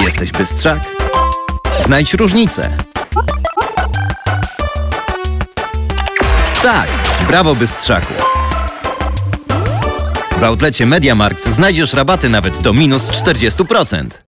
Jesteś bystrzak? Znajdź różnicę. Tak, brawo bystrzaku. W outlecie MediaMarkt znajdziesz rabaty nawet do minus 40%.